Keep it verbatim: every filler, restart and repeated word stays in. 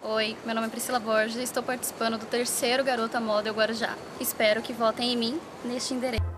Oi, meu nome é Priscila Borges e estou participando do terceiro Garota Model Guarujá. Espero que votem em mim neste endereço.